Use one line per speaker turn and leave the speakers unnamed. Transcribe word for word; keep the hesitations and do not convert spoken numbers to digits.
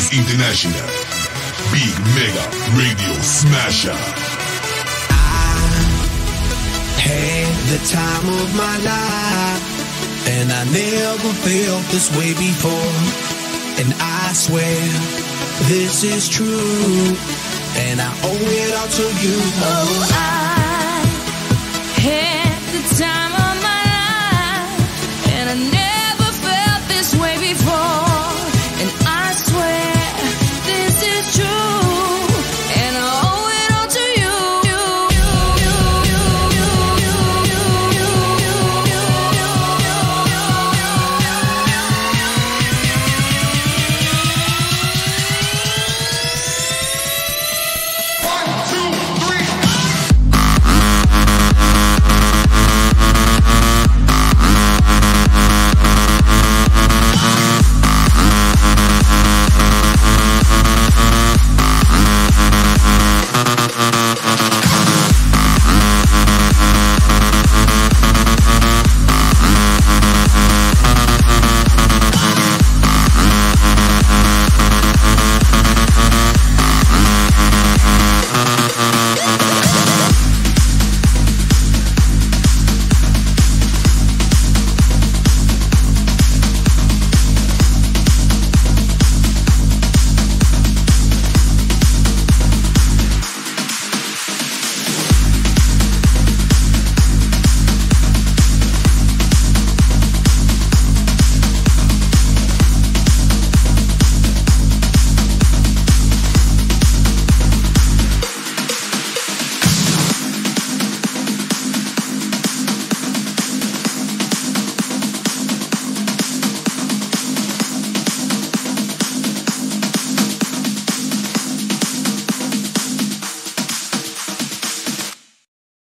International. Big Mega Radio Smasher.
Had the time of my life, and I never felt this way before. And I swear this is true, and I owe it all to you.
Oh, I had the time of my life, and I never